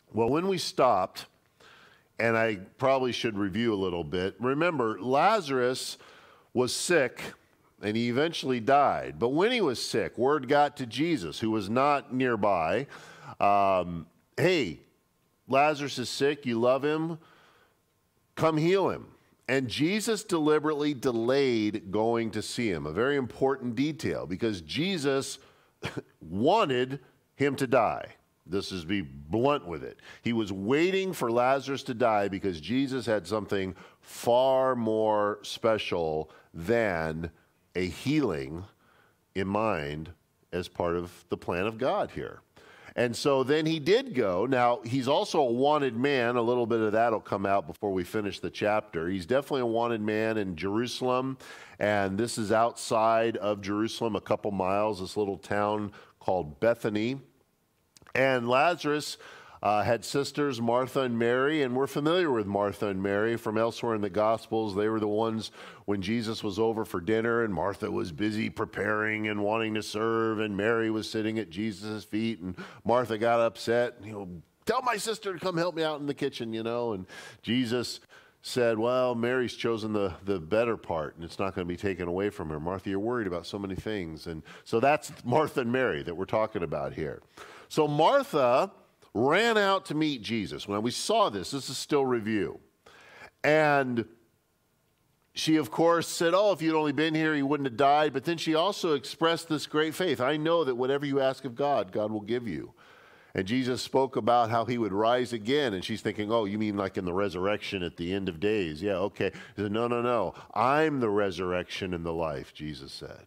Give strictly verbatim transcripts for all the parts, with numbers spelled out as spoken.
Well, when we stopped, and I probably should review a little bit, remember, Lazarus was sick, and he eventually died. But when he was sick, word got to Jesus, who was not nearby. Um, hey, Lazarus is sick, you love him, come heal him. And Jesus deliberately delayed going to see him, a very important detail, because Jesus wanted him to die. This is, be blunt with it. He was waiting for Lazarus to die because Jesus had something far more special than a healing in mind as part of the plan of God here. And so then he did go. Now, he's also a wanted man. A little bit of that will come out before we finish the chapter. He's definitely a wanted man in Jerusalem, and this is outside of Jerusalem, a couple miles, this little town called Bethany. And Lazarus uh, had sisters, Martha and Mary, and we're familiar with Martha and Mary from elsewhere in the Gospels. They were the ones when Jesus was over for dinner, and Martha was busy preparing and wanting to serve, and Mary was sitting at Jesus' feet, and Martha got upset, you know, tell my sister to come help me out in the kitchen, you know, and Jesus said, well, Mary's chosen the, the better part, and it's not going to be taken away from her. Martha, you're worried about so many things. And so that's Martha and Mary that we're talking about here. So Martha ran out to meet Jesus. When we saw this, this is still review. And she, of course, said, oh, if you'd only been here, he wouldn't have died. But then she also expressed this great faith. I know that whatever you ask of God, God will give you. And Jesus spoke about how he would rise again. And she's thinking, oh, you mean like in the resurrection at the end of days? Yeah, okay. He said, no, no, no. I'm the resurrection and the life, Jesus said.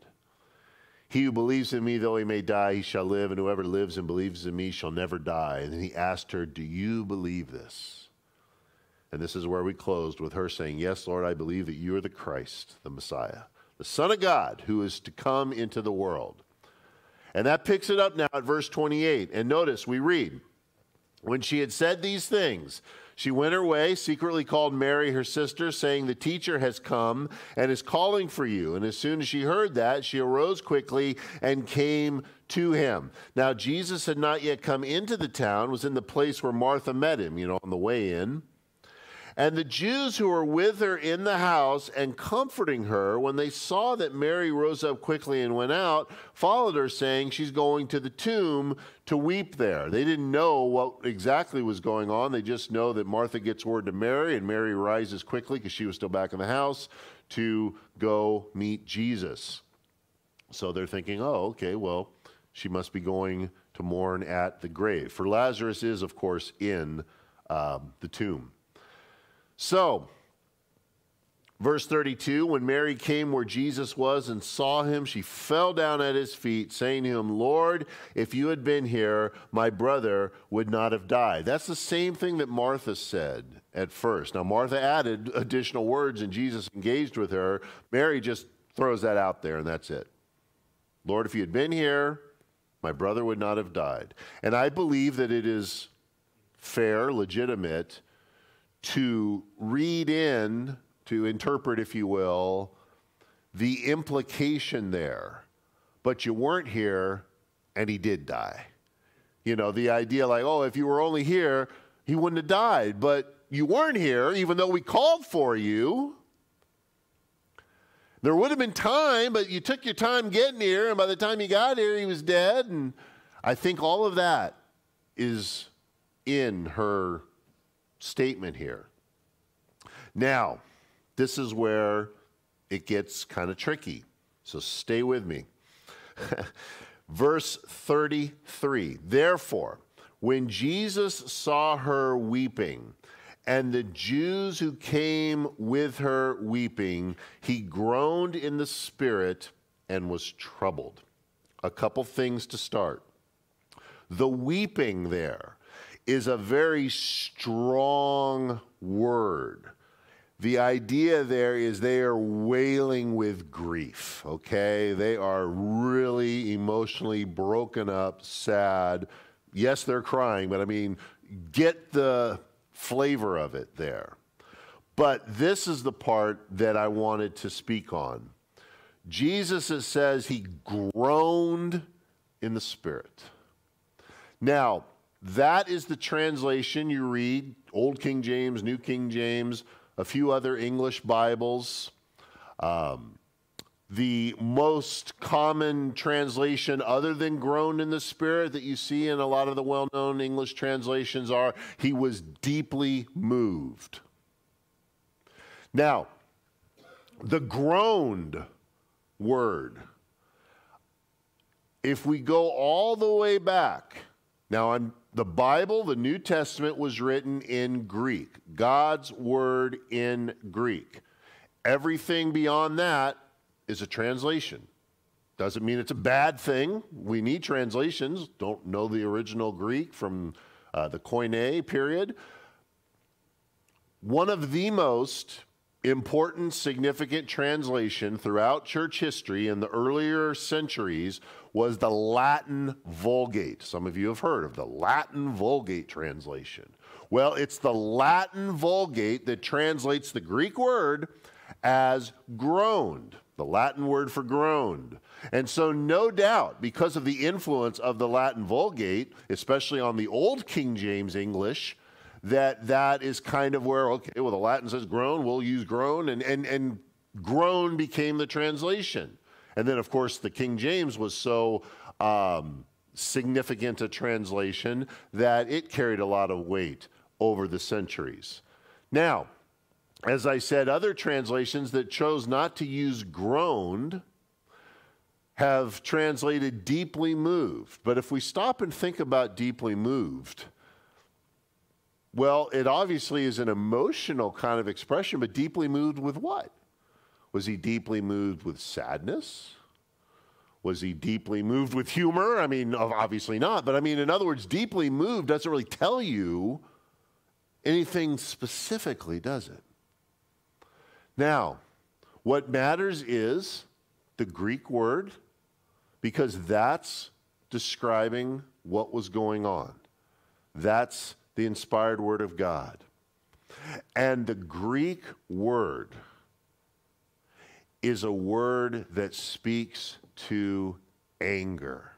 He who believes in me, though he may die, he shall live. And whoever lives and believes in me shall never die. And then he asked her, do you believe this? And this is where we closed with her saying, yes, Lord, I believe that you are the Christ, the Messiah, the Son of God who is to come into the world. And that picks it up now at verse twenty-eight. And notice, we read, when she had said these things, she went her way, secretly called Mary, her sister, saying, the teacher has come and is calling for you. And as soon as she heard that, she arose quickly and came to him. Now, Jesus had not yet come into the town, was in the place where Martha met him, you know, on the way in. And the Jews who were with her in the house and comforting her, when they saw that Mary rose up quickly and went out, followed her, saying, she's going to the tomb to weep there. They didn't know what exactly was going on. They just know that Martha gets word to Mary, and Mary rises quickly, because she was still back in the house, to go meet Jesus. So they're thinking, oh, okay, well, she must be going to mourn at the grave. For Lazarus is, of course, in um, the tomb. So, verse thirty-two, when Mary came where Jesus was and saw him, she fell down at his feet, saying to him, Lord, if you had been here, my brother would not have died. That's the same thing that Martha said at first. Now, Martha added additional words, and Jesus engaged with her. Mary just throws that out there, and that's it. Lord, if you had been here, my brother would not have died. And I believe that it is fair, legitimate, to read in, to interpret, if you will, the implication there. But you weren't here, and he did die. You know, the idea like, oh, if you were only here, he wouldn't have died. But you weren't here, even though we called for you. There would have been time, but you took your time getting here, and by the time you got here, he was dead. And I think all of that is in her statement here. Now, this is where it gets kind of tricky, so stay with me. Verse thirty-three, therefore, when Jesus saw her weeping, and the Jews who came with her weeping, he groaned in the spirit and was troubled. A couple things to start. The weeping there is a very strong word. The idea there is they are wailing with grief, okay? They are really emotionally broken up, sad. Yes, they're crying, but I mean, get the flavor of it there. But this is the part that I wanted to speak on. Jesus, it says, he groaned in the spirit. Now, that is the translation you read, Old King James, New King James, a few other English Bibles. Um, the most common translation other than groaned in the Spirit that you see in a lot of the well-known English translations are, he was deeply moved. Now, the groaned word, if we go all the way back, now I'm, the Bible, the New Testament was written in Greek, God's word in Greek. Everything beyond that is a translation. Doesn't mean it's a bad thing. We need translations. Don't know the original Greek from uh, the Koine period. One of the most important, significant translation throughout church history in the earlier centuries was the Latin Vulgate. Some of you have heard of the Latin Vulgate translation. Well, it's the Latin Vulgate that translates the Greek word as groaned, the Latin word for groaned. And so no doubt, because of the influence of the Latin Vulgate, especially on the Old King James English, that that is kind of where, okay, well, the Latin says groan, we'll use groan, and, and, and groan became the translation. And then, of course, the King James was so um, significant a translation that it carried a lot of weight over the centuries. Now, as I said, other translations that chose not to use groaned have translated deeply moved. But if we stop and think about deeply moved, well, it obviously is an emotional kind of expression, but deeply moved with what? Was he deeply moved with sadness? Was he deeply moved with humor? I mean, obviously not. But I mean, in other words, deeply moved doesn't really tell you anything specifically, does it? Now, what matters is the Greek word, because that's describing what was going on. That's the inspired word of God. And the Greek word is a word that speaks to anger.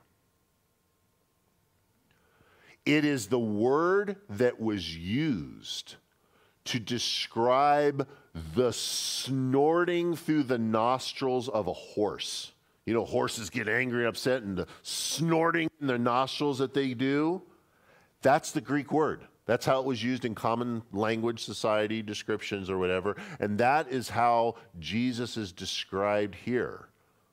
It is the word that was used to describe the snorting through the nostrils of a horse. You know, horses get angry and upset, and the snorting in their nostrils that they do, that's the Greek word. That's how it was used in common language, society, descriptions, or whatever. And that is how Jesus is described here.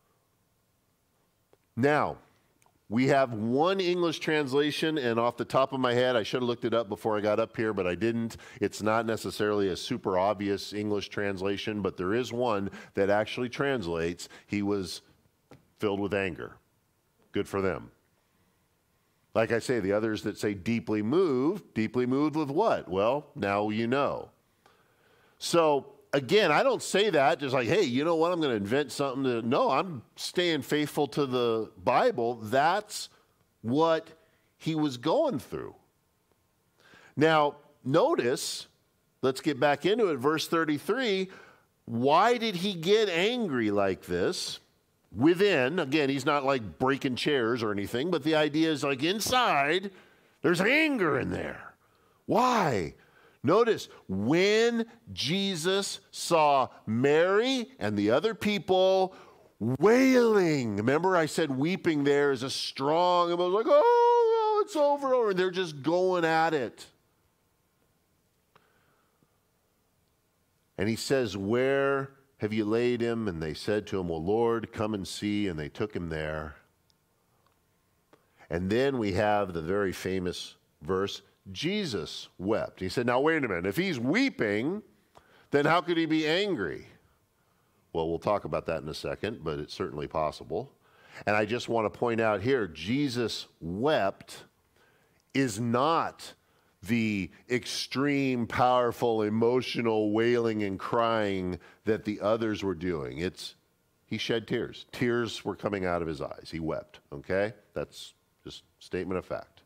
Now, we have one English translation, and off the top of my head, I should have looked it up before I got up here, but I didn't. It's not necessarily a super obvious English translation, but there is one that actually translates, he was filled with anger. Good for them. Like I say, the others that say deeply moved, deeply moved with what? Well, now you know. So, again, I don't say that just like, hey, you know what, I'm going to invent something to, no, I'm staying faithful to the Bible. That's what he was going through. Now, notice, let's get back into it, verse thirty-three, why did he get angry like this? Within, again, he's not like breaking chairs or anything, but the idea is like inside, there's anger in there. Why? Notice, when Jesus saw Mary and the other people wailing, remember I said weeping there is a strong, and I was like, oh, it's over, over, and they're just going at it. And he says, where have you laid him? And they said to him, well, Lord, come and see. And they took him there. And then we have the very famous verse, Jesus wept. He said, now wait a minute. If he's weeping, then how could he be angry? Well, we'll talk about that in a second, but it's certainly possible. And I just want to point out here, Jesus wept is not the extreme, powerful, emotional wailing and crying that the others were doing. It's, he shed tears. Tears were coming out of his eyes. He wept, okay? That's just statement of fact.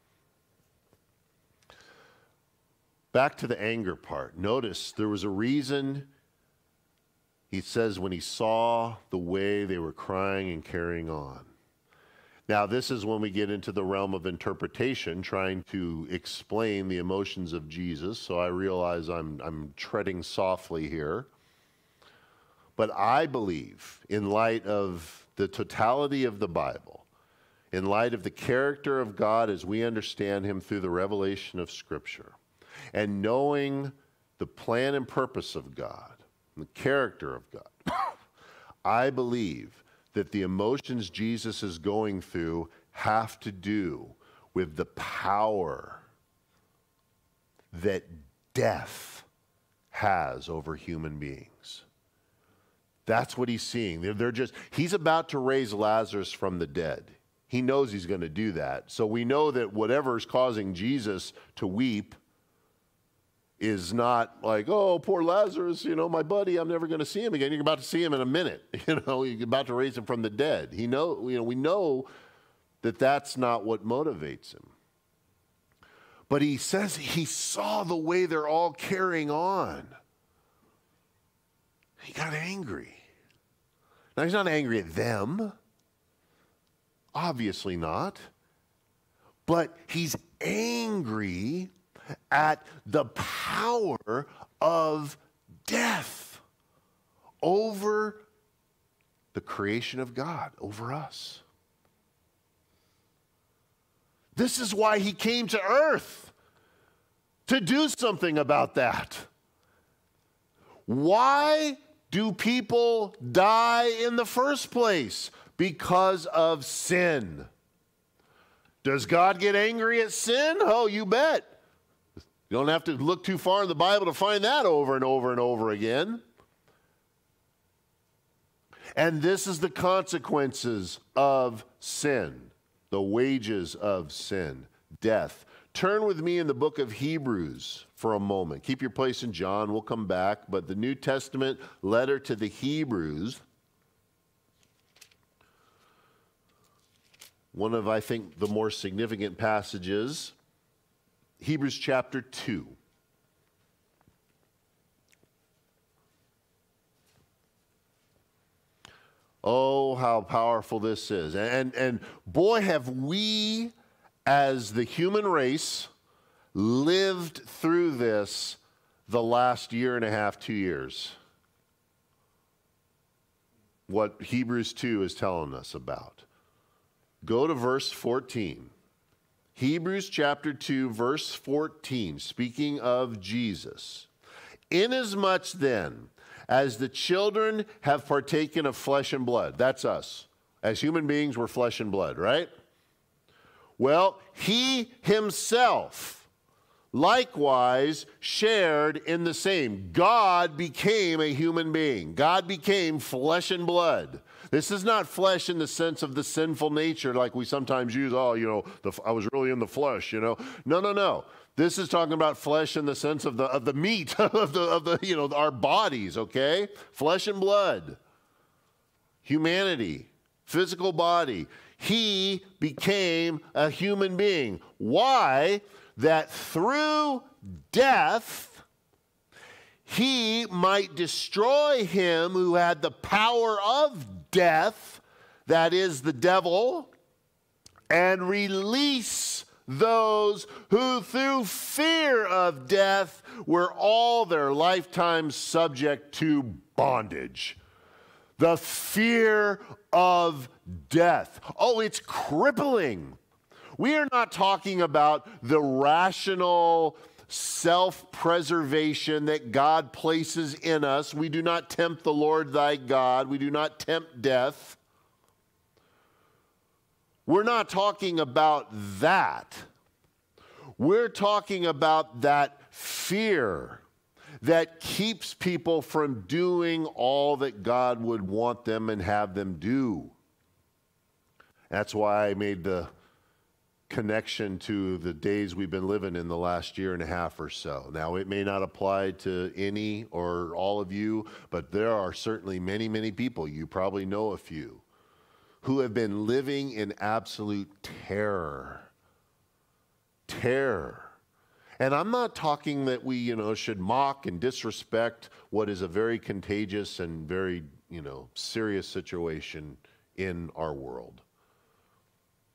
Back to the anger part. Notice there was a reason. He says when he saw the way they were crying and carrying on. Now, this is when we get into the realm of interpretation, trying to explain the emotions of Jesus. So I realize I'm, I'm treading softly here. But I believe, in light of the totality of the Bible, in light of the character of God as we understand him through the revelation of Scripture, and knowing the plan and purpose of God, the character of God, I believe that the emotions Jesus is going through have to do with the power that death has over human beings. That's what he's seeing. They're, they're just, he's about to raise Lazarus from the dead. He knows he's going to do that. So we know that whatever is causing Jesus to weep is not like, oh, poor Lazarus, you know, my buddy, I'm never going to see him again. You're about to see him in a minute. You know, you're about to raise him from the dead. He know, you know, we know that that's not what motivates him. But he says he saw the way they're all carrying on. He got angry. Now, he's not angry at them. Obviously not. But he's angry at the power of death over the creation of God, over us. This is why he came to earth, to do something about that. Why do people die in the first place? Because of sin. Does God get angry at sin? Oh, you bet. You don't have to look too far in the Bible to find that over and over and over again. And this is the consequences of sin, the wages of sin, death. Turn with me in the book of Hebrews for a moment. Keep your place in John. We'll come back. But the New Testament letter to the Hebrews, one of, I think, the more significant passages, Hebrews chapter two. Oh, how powerful this is. And, and boy, have we, as the human race, lived through this the last year and a half, two years. What Hebrews two is telling us about. Go to verse fourteen. Hebrews chapter two, verse fourteen, speaking of Jesus. Inasmuch then, as the children have partaken of flesh and blood, that's us. As human beings, we're flesh and blood, right? Well, he himself likewise shared in the same. God became a human being. God became flesh and blood. This is not flesh in the sense of the sinful nature like we sometimes use, oh, you know, the, I was really in the flesh, you know. No, no, no. This is talking about flesh in the sense of the of the meat of the of the you know our bodies, okay? Flesh and blood. Humanity, physical body. He became a human being. Why? That through death he might destroy him who had the power of death, that is the devil, and release those who through fear of death were all their lifetime subject to bondage. The fear of death. Oh, it's crippling. We are not talking about the rational self-preservation that God places in us. We do not tempt the Lord thy God. We do not tempt death. We're not talking about that. We're talking about that fear that keeps people from doing all that God would want them and have them do. That's why I made the connection to the days we've been living in the last year and a half or so. Now, it may not apply to any or all of you, but there are certainly many, many people, you probably know a few, who have been living in absolute terror. Terror. And I'm not talking that we, you know, should mock and disrespect what is a very contagious and very, you know, serious situation in our world.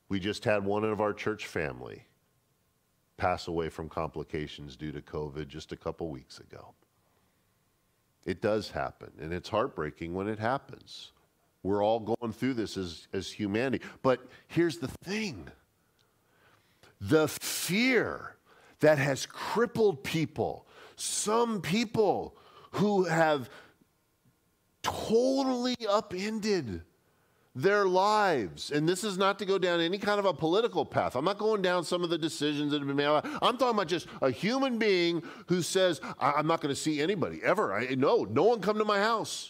We just had one of our church family pass away from complications due to COVID just a couple weeks ago. It does happen, and it's heartbreaking when it happens. We're all going through this as, as humanity. But here's the thing. The fear that has crippled people, some people who have totally upended their lives. And this is not to go down any kind of a political path. I'm not going down some of the decisions that have been made. I'm talking about just a human being who says, I'm not going to see anybody ever. I, no, no one come to my house.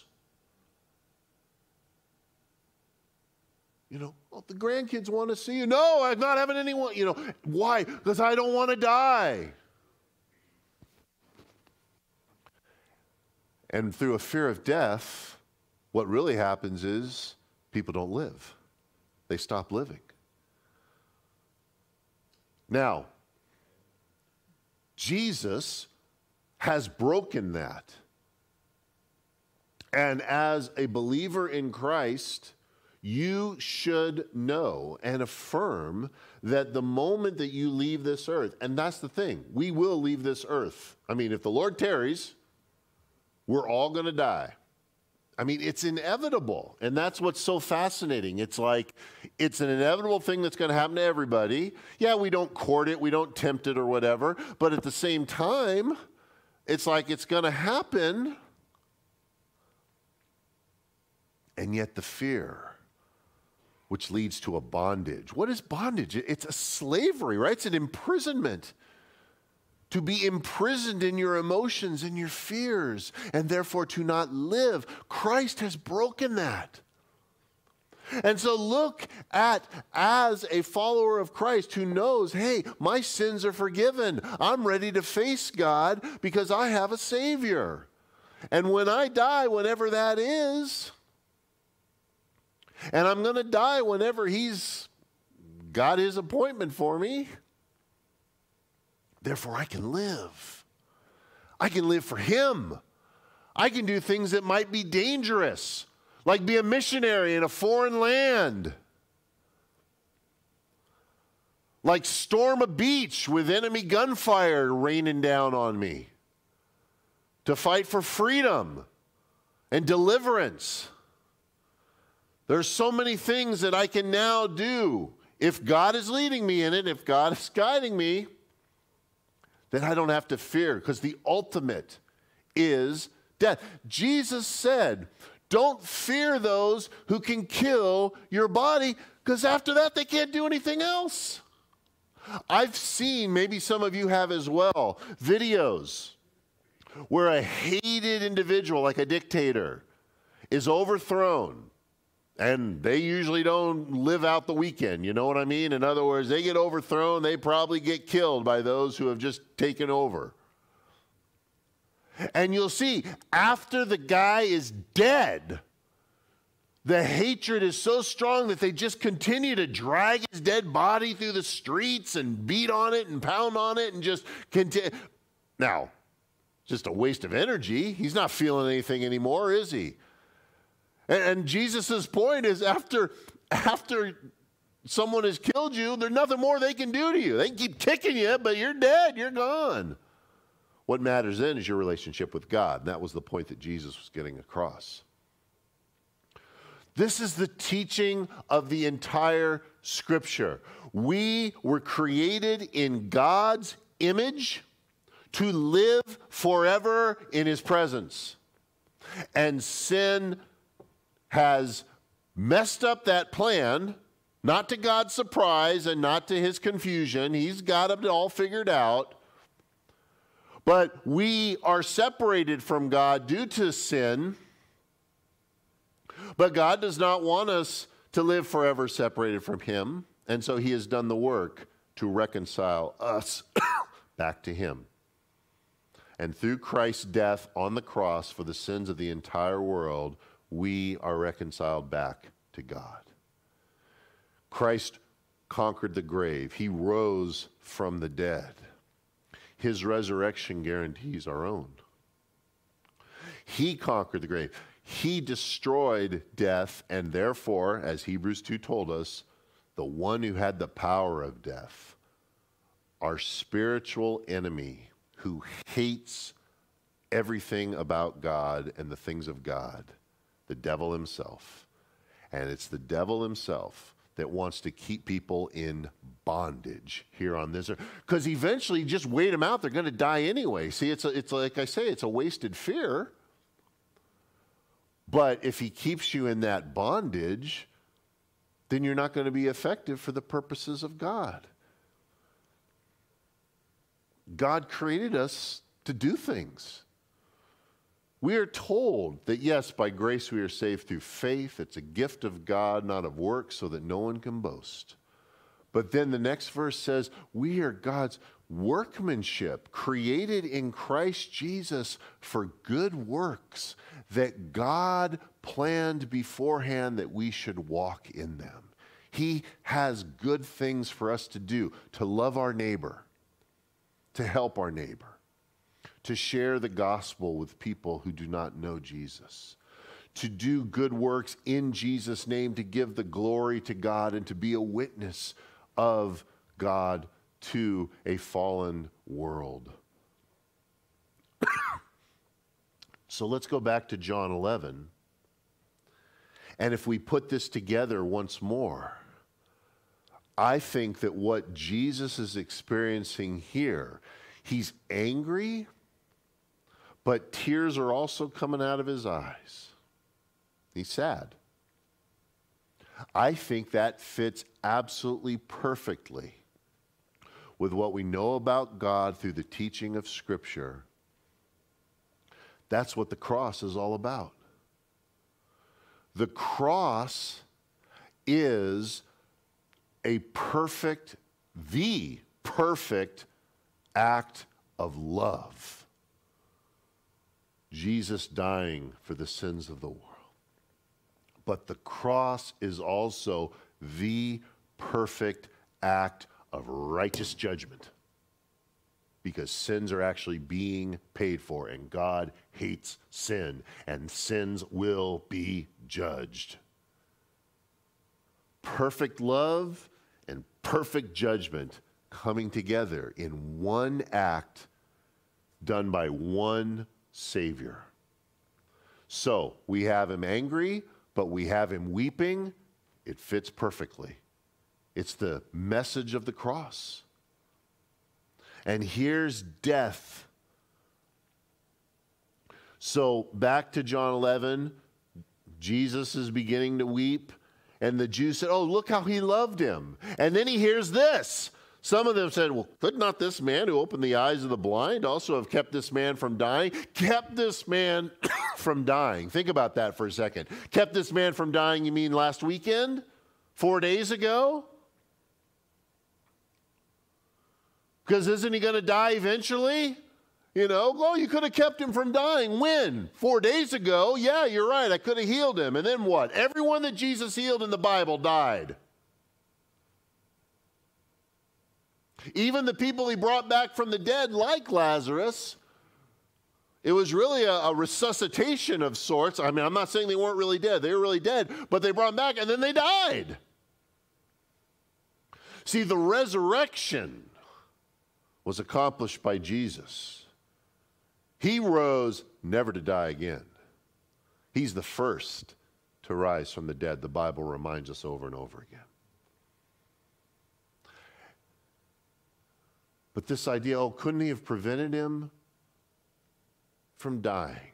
You know, well, the grandkids want to see you. No, I'm not having anyone. You know, why? Because I don't want to die. And through a fear of death, what really happens is people don't live. They stop living. Now, Jesus has broken that. And as a believer in Christ, you should know and affirm that the moment that you leave this earth, and that's the thing, we will leave this earth. I mean, if the Lord tarries, we're all going to die. I mean, it's inevitable, and that's what's so fascinating. It's like, it's an inevitable thing that's going to happen to everybody. Yeah, we don't court it, we don't tempt it or whatever, but at the same time, it's like it's going to happen, and yet the fear, which leads to a bondage. What is bondage? It's a slavery, right? It's an imprisonment. To be imprisoned in your emotions and your fears, and therefore to not live. Christ has broken that. And so look at, as a follower of Christ who knows, hey, my sins are forgiven. I'm ready to face God because I have a Savior. And when I die, whenever that is, and I'm going to die whenever He's got His appointment for me, therefore, I can live. I can live for Him. I can do things that might be dangerous, like be a missionary in a foreign land, like storm a beach with enemy gunfire raining down on me, to fight for freedom and deliverance. There's so many things that I can now do if God is leading me in it, if God is guiding me, then I don't have to fear, because the ultimate is death. Jesus said, don't fear those who can kill your body, because after that they can't do anything else. I've seen, maybe some of you have as well, videos where a hated individual, like a dictator, is overthrown. And they usually don't live out the weekend, you know what I mean? In other words, they get overthrown, they probably get killed by those who have just taken over. And you'll see, after the guy is dead, the hatred is so strong that they just continue to drag his dead body through the streets and beat on it and pound on it and just continue. Now, just a waste of energy. He's not feeling anything anymore, is he? And Jesus' point is, after, after someone has killed you, there's nothing more they can do to you. They can keep kicking you, but you're dead, you're gone. What matters then is your relationship with God. And that was the point that Jesus was getting across. This is the teaching of the entire Scripture. We were created in God's image to live forever in His presence. And sin has messed up that plan, not to God's surprise and not to His confusion. He's got it all figured out. But we are separated from God due to sin. But God does not want us to live forever separated from Him. And so He has done the work to reconcile us back to Him. And through Christ's death on the cross for the sins of the entire world, we are reconciled back to God. Christ conquered the grave. He rose from the dead. His resurrection guarantees our own. He conquered the grave. He destroyed death, and therefore, as Hebrews two told us, the one who had the power of death, our spiritual enemy who hates everything about God and the things of God, the devil himself. And it's the devil himself that wants to keep people in bondage here on this earth. Because eventually, just wait them out, they're going to die anyway. See, it's, a, it's like I say, it's a wasted fear. But if he keeps you in that bondage, then you're not going to be effective for the purposes of God. God created us to do things. We are told that, yes, by grace we are saved through faith. It's a gift of God, not of works, so that no one can boast. But then the next verse says, we are God's workmanship, created in Christ Jesus for good works, that God planned beforehand that we should walk in them. He has good things for us to do, to love our neighbor, to help our neighbor, to share the gospel with people who do not know Jesus, to do good works in Jesus' name, to give the glory to God and to be a witness of God to a fallen world. So let's go back to John eleven. And if we put this together once more, I think that what Jesus is experiencing here, he's angry, but tears are also coming out of his eyes. He's sad. I think that fits absolutely perfectly with what we know about God through the teaching of Scripture. That's what the cross is all about. The cross is a perfect, the perfect act of love. Jesus dying for the sins of the world. But the cross is also the perfect act of righteous judgment, because sins are actually being paid for, and God hates sin, and sins will be judged. Perfect love and perfect judgment coming together in one act done by one Savior. So we have him angry, but we have him weeping. It fits perfectly. It's the message of the cross. And here's death. So back to John eleven, Jesus is beginning to weep, and the Jews said, oh, look how he loved him. And then he hears this. Some of them said, well, could not this man who opened the eyes of the blind also have kept this man from dying? Kept this man from dying. Think about that for a second. Kept this man from dying, you mean last weekend? Four days ago? Because isn't he going to die eventually? You know, oh, you could have kept him from dying. When? Four days ago? Yeah, you're right. I could have healed him. And then what? Everyone that Jesus healed in the Bible died. Even the people he brought back from the dead, like Lazarus, it was really a, a resuscitation of sorts. I mean, I'm not saying they weren't really dead. They were really dead, but they brought them back and then they died. See, the resurrection was accomplished by Jesus. He rose never to die again. He's the first to rise from the dead. The Bible reminds us over and over again. But this idea, oh, couldn't he have prevented him from dying?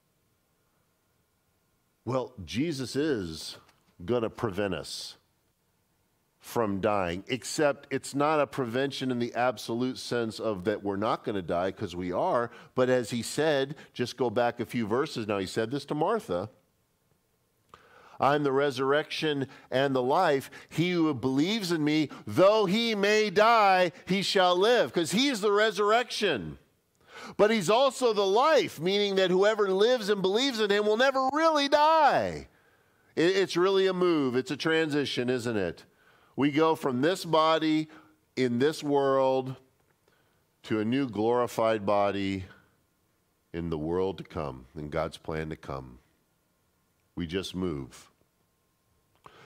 Well, Jesus is going to prevent us from dying, except it's not a prevention in the absolute sense of that we're not going to die, because we are. But as he said, just go back a few verses now, he said this to Martha, I'm the resurrection and the life. He who believes in me, though he may die, he shall live. Because he's the resurrection. But he's also the life, meaning that whoever lives and believes in him will never really die. It's really a move. It's a transition, isn't it? We go from this body in this world to a new glorified body in the world to come, in God's plan to come. We just move.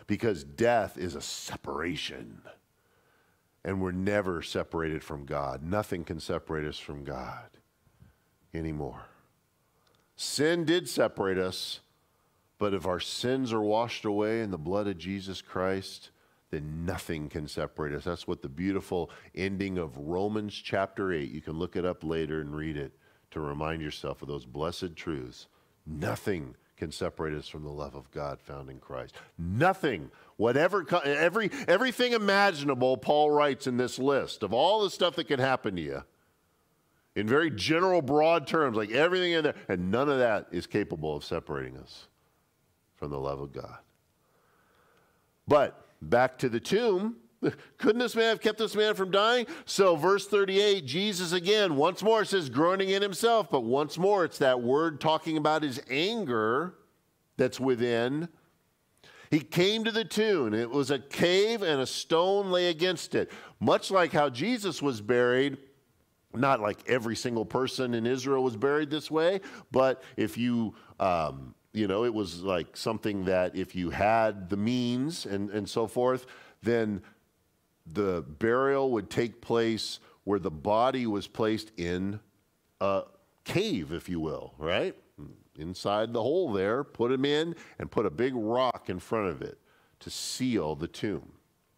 because death is a separation. And we're never separated from God. Nothing can separate us from God anymore. Sin did separate us, but if our sins are washed away in the blood of Jesus Christ, then nothing can separate us. That's what the beautiful ending of Romans chapter eight, you can look it up later and read it to remind yourself of those blessed truths. Nothing can separate us from the love of God found in Christ. Nothing, whatever, every, everything imaginable, Paul writes in this list of all the stuff that can happen to you in very general, broad terms, like everything in there, and none of that is capable of separating us from the love of God. But back to the tomb. Couldn't this man have kept this man from dying? So verse thirty-eight, Jesus again, once more says groaning in himself, but once more it's that word talking about his anger that's within. He came to the tomb. It was a cave and a stone lay against it. Much like how Jesus was buried, not like every single person in Israel was buried this way, but if you... Um, You know, it was like something that if you had the means and, and so forth, then the burial would take place where the body was placed in a cave, if you will, right? Inside the hole there, put him in and put a big rock in front of it to seal the tomb.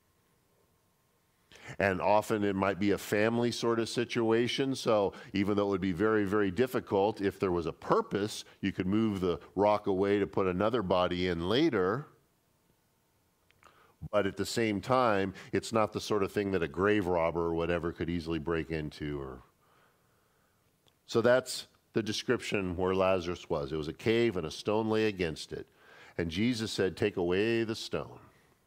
And often it might be a family sort of situation, so even though it would be very, very difficult, if there was a purpose, you could move the rock away to put another body in later. But at the same time, it's not the sort of thing that a grave robber or whatever could easily break into. Or So that's the description where Lazarus was. It was a cave and a stone lay against it. And Jesus said, "Take away the stone."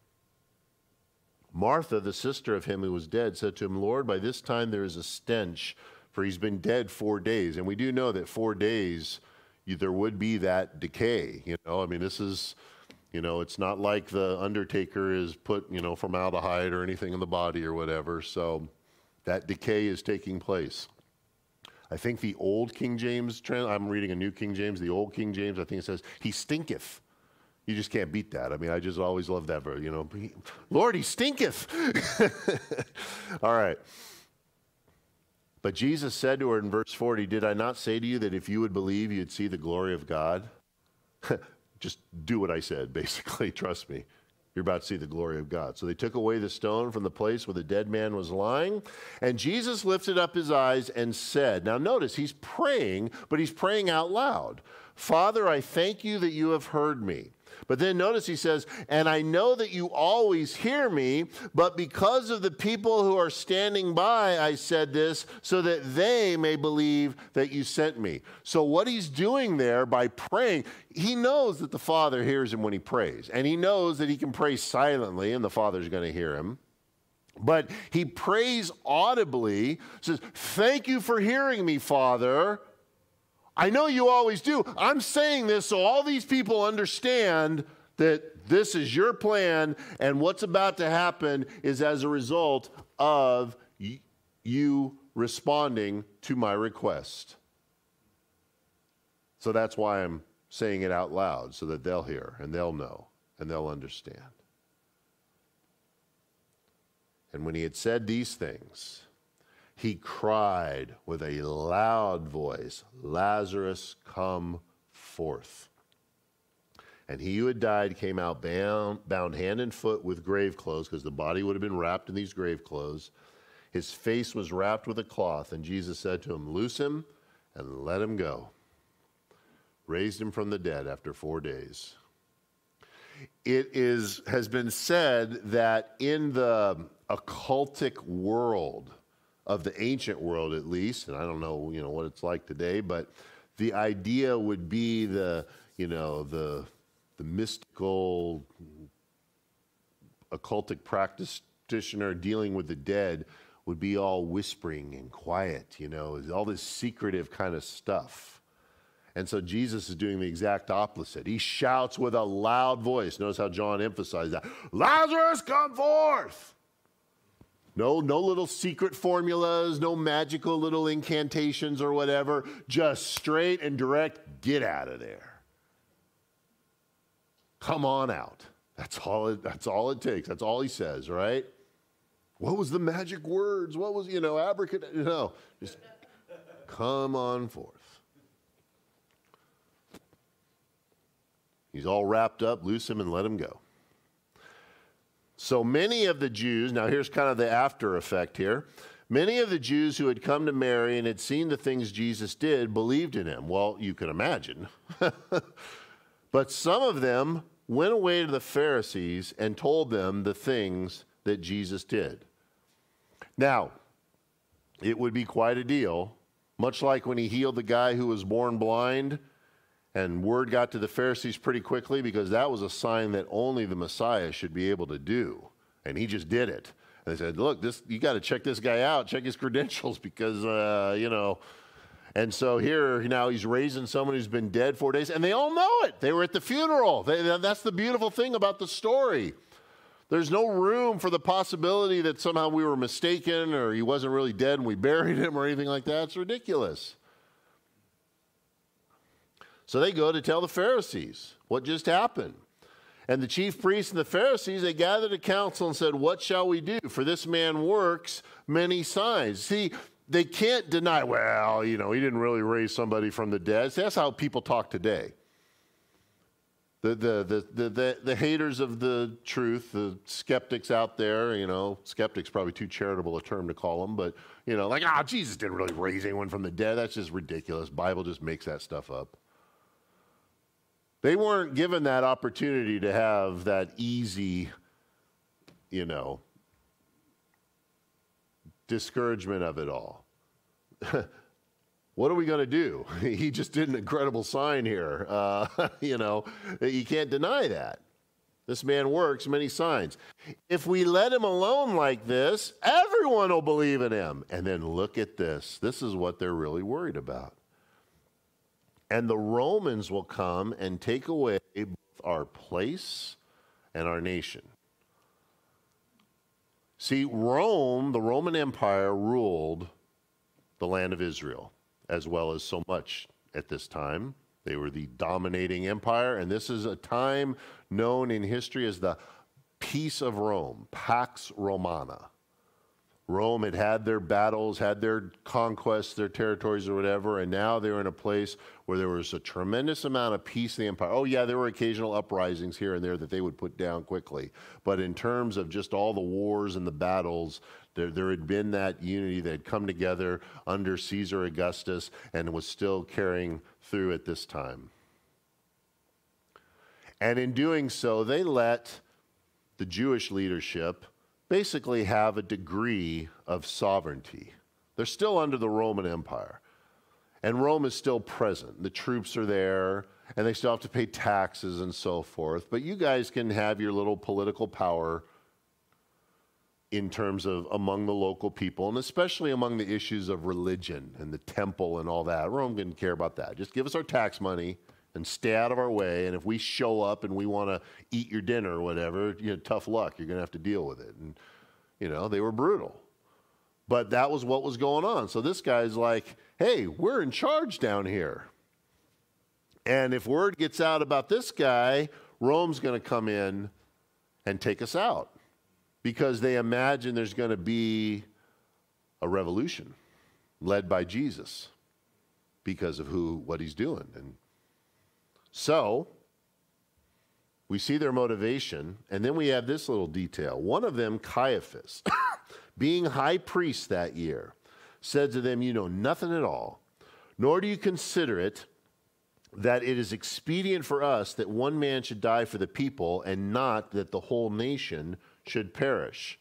Martha, the sister of him who was dead, said to him, "Lord, by this time there is a stench, for he's been dead four days." And we do know that four days, you, there would be that decay. You know, I mean, this is, you know, it's not like the undertaker is put, you know, formaldehyde or anything in the body or whatever. So that decay is taking place. I think the old King James, I'm reading a new King James, the old King James, I think it says, "He stinketh." You just can't beat that. I mean, I just always love that, you know. Lord, he stinketh. All right. But Jesus said to her in verse forty, "Did I not say to you that if you would believe, you'd see the glory of God?" Just do what I said, basically. Trust me. You're about to see the glory of God. So they took away the stone from the place where the dead man was lying. And Jesus lifted up his eyes and said, now notice, he's praying, but he's praying out loud. "Father, I thank you that you have heard me." But then notice he says, "And I know that you always hear me, but because of the people who are standing by, I said this, so that they may believe that you sent me." So what he's doing there by praying, he knows that the Father hears him when he prays. And he knows that he can pray silently and the Father's going to hear him. But he prays audibly, says, "Thank you for hearing me, Father. I know you always do. I'm saying this so all these people understand that this is your plan, and what's about to happen is as a result of you responding to my request." So that's why I'm saying it out loud, so that they'll hear and they'll know and they'll understand. And when he had said these things, he cried with a loud voice, "Lazarus, come forth." And he who had died came out bound, bound hand and foot with grave clothes, because the body would have been wrapped in these grave clothes. His face was wrapped with a cloth, and Jesus said to him, "Loose him and let him go." Raised him from the dead after four days. It is, has been said that in the occultic world, of the ancient world at least, and I don't know, you know, what it's like today, but the idea would be the, you know, the, the mystical occultic practitioner dealing with the dead would be all whispering and quiet, you know, all this secretive kind of stuff. And so Jesus is doing the exact opposite. He shouts with a loud voice. Notice how John emphasized that. "Lazarus, come forth!" No, no little secret formulas, no magical little incantations or whatever. Just straight and direct, get out of there. Come on out. That's all it, that's all it takes. That's all he says, right? What was the magic words? What was, you know, abracadabra? No, just come on forth. He's all wrapped up, loose him and let him go. So many of the Jews, now here's kind of the after effect here. Many of the Jews who had come to Mary and had seen the things Jesus did believed in him. Well, you can imagine. But some of them went away to the Pharisees and told them the things that Jesus did. Now, it would be quite a deal, much like when he healed the guy who was born blind, and word got to the Pharisees pretty quickly because that was a sign that only the Messiah should be able to do. And he just did it. And they said, look, this you got to check this guy out, check his credentials because, uh, you know. And so here, now he's raising someone who's been dead four days. And they all know it. They were at the funeral. They, that's the beautiful thing about the story. There's no room for the possibility that somehow we were mistaken or he wasn't really dead and we buried him or anything like that. It's ridiculous. So they go to tell the Pharisees what just happened. And the chief priests and the Pharisees, they gathered a council and said, what shall we do? For this man works many signs. See, they can't deny, well, you know, he didn't really raise somebody from the dead. See, that's how people talk today. The, the, the, the, the, the haters of the truth, the skeptics out there, you know, skeptics probably too charitable a term to call them, but, you know, like, ah, oh, Jesus didn't really raise anyone from the dead. That's just ridiculous. Bible just makes that stuff up. They weren't given that opportunity to have that easy, you know, discouragement of it all. What are we going to do? He just did an incredible sign here. Uh, you know, you can't deny that. This man works many signs. If we let him alone like this, everyone will believe in him. And then look at this. This is what they're really worried about. And the Romans will come and take away both our place and our nation. See, Rome, the Roman Empire, ruled the land of Israel, as well as so much at this time. They were the dominating empire, and this is a time known in history as the Peace of Rome, Pax Romana. Rome had had their battles, had their conquests, their territories or whatever, and now they were in a place where there was a tremendous amount of peace in the empire. Oh yeah, there were occasional uprisings here and there that they would put down quickly. But in terms of just all the wars and the battles, there, there had been that unity that had come together under Caesar Augustus and was still carrying through at this time. And in doing so, they let the Jewish leadership basically have a degree of sovereignty. They're still under the Roman Empire. And Rome is still present. The troops are there, and they still have to pay taxes and so forth. But you guys can have your little political power in terms of among the local people, and especially among the issues of religion and the temple and all that. Rome didn't care about that. Just give us our tax money and stay out of our way. And if we show up and we want to eat your dinner or whatever, you know, tough luck. You're going to have to deal with it. And, you know, they were brutal. But that was what was going on. So this guy's like, hey, we're in charge down here. And if word gets out about this guy, Rome's going to come in and take us out because they imagine there's going to be a revolution led by Jesus because of who, what he's doing. And so, we see their motivation, and then we have this little detail. One of them, Caiaphas, being high priest that year, said to them, you know nothing at all, nor do you consider it that it is expedient for us that one man should die for the people, and not that the whole nation should perish.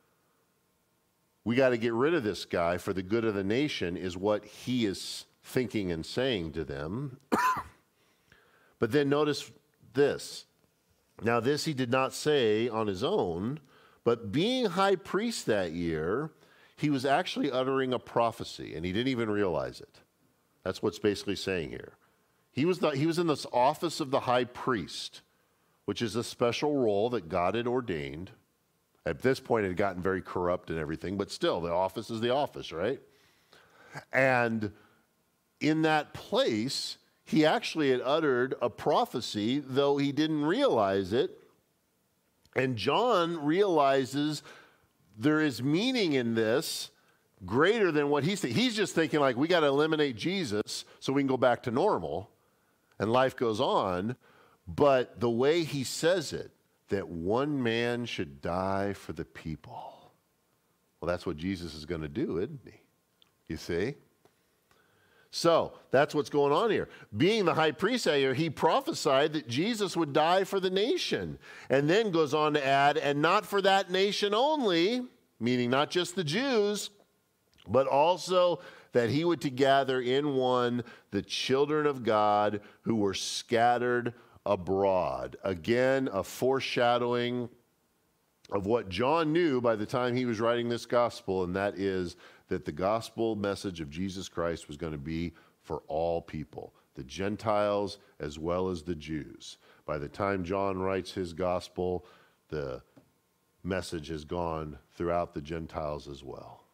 We got to get rid of this guy for the good of the nation, is what he is thinking and saying to them. But then notice this. Now this he did not say on his own, but being high priest that year, he was actually uttering a prophecy, and he didn't even realize it. That's what's basically saying here. He was, the, he was in this office of the high priest, which is a special role that God had ordained. At this point, it had gotten very corrupt and everything, but still, the office is the office, right? And in that place, he actually had uttered a prophecy, though he didn't realize it, And John realizes there is meaning in this greater than what he's thinking. He's just thinking like, we got to eliminate Jesus so we can go back to normal and life goes on. But the way he says it, that one man should die for the people. Well, that's what Jesus is going to do, isn't he? You see? So that's what's going on here. Being the high priest here, he prophesied that Jesus would die for the nation. And then goes on to add, and not for that nation only, meaning not just the Jews, but also that he would to gather in one the children of God who were scattered abroad. Again, a foreshadowing of what John knew by the time he was writing this gospel, and that is that the gospel message of Jesus Christ was going to be for all people, the Gentiles as well as the Jews. By the time John writes his gospel, the message has gone throughout the Gentiles as well.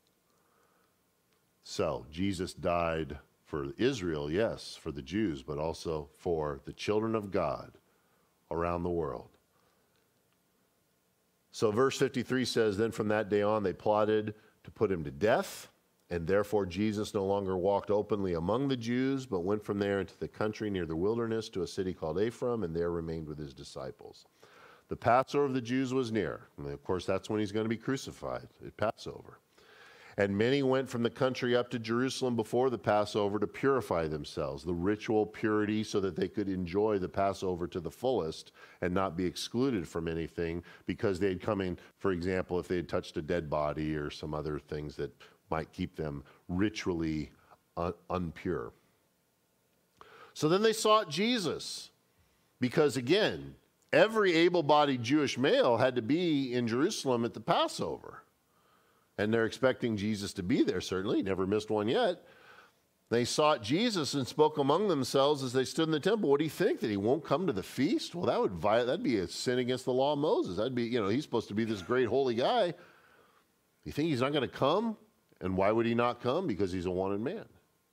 So, Jesus died for Israel, yes, for the Jews, but also for the children of God around the world. So verse fifty-three says, then from that day on they plotted to put him to death, and therefore Jesus no longer walked openly among the Jews, but went from there into the country near the wilderness to a city called Ephraim, and there remained with his disciples. The Passover of the Jews was near. And of course, that's when he's going to be crucified, at Passover. And many went from the country up to Jerusalem before the Passover to purify themselves, the ritual purity, so that they could enjoy the Passover to the fullest and not be excluded from anything because they'd come in, for example, if they had touched a dead body or some other things that might keep them ritually un- unpure. So then they sought Jesus because, again, every able-bodied Jewish male had to be in Jerusalem at the Passover. And they're expecting Jesus to be there, certainly. He never missed one yet. They sought Jesus and spoke among themselves as they stood in the temple. What do you think? That he won't come to the feast? Well, that would violate, that'd be a sin against the law of Moses. That'd be, you know, he's supposed to be this great holy guy. You think he's not going to come? And why would he not come? Because he's a wanted man.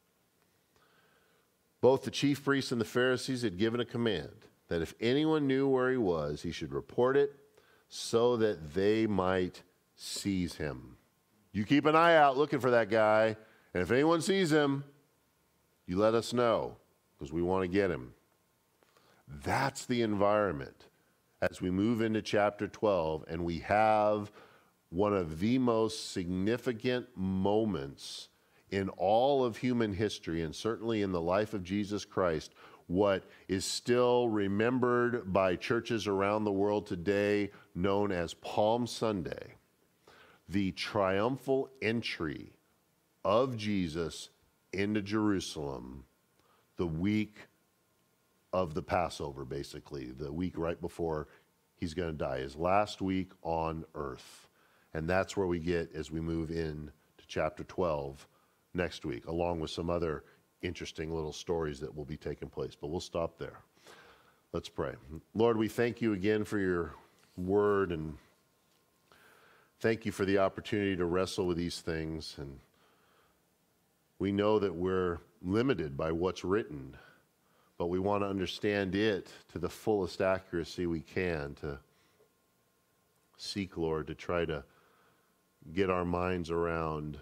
Both the chief priests and the Pharisees had given a command that if anyone knew where he was, he should report it so that they might seize him. You keep an eye out looking for that guy, and if anyone sees him, you let us know, because we want to get him. That's the environment as we move into chapter twelve, and we have one of the most significant moments in all of human history, and certainly in the life of Jesus Christ, what is still remembered by churches around the world today, known as Palm Sunday. The triumphal entry of Jesus into Jerusalem the week of the Passover, basically, the week right before he's going to die, his last week on earth. And that's where we get as we move in to chapter twelve next week, along with some other interesting little stories that will be taking place. But we'll stop there. Let's pray. Lord, we thank you again for your word, and thank you for the opportunity to wrestle with these things. And we know that we're limited by what's written, but we want to understand it to the fullest accuracy we can, to seek, Lord, to try to get our minds around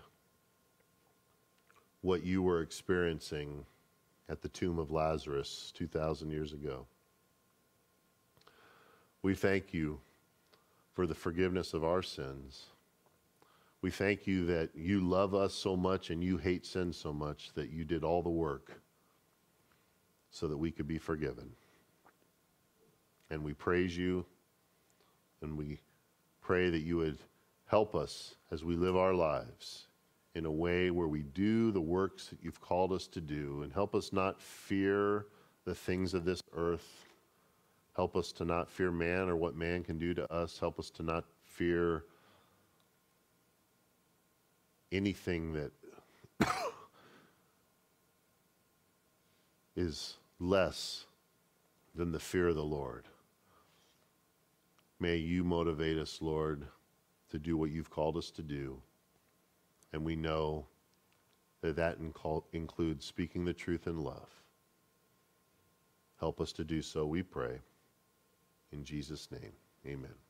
what you were experiencing at the tomb of Lazarus two thousand years ago. We thank you for the forgiveness of our sins. We thank you that you love us so much and you hate sin so much that you did all the work so that we could be forgiven. And we praise you, and we pray that you would help us as we live our lives in a way where we do the works that you've called us to do, and help us not fear the things of this earth. Help us to not fear man or what man can do to us. Help us to not fear anything that is less than the fear of the Lord. May you motivate us, Lord, to do what you've called us to do. And we know that that includes speaking the truth in love. Help us to do so, we pray. In Jesus' name. Amen.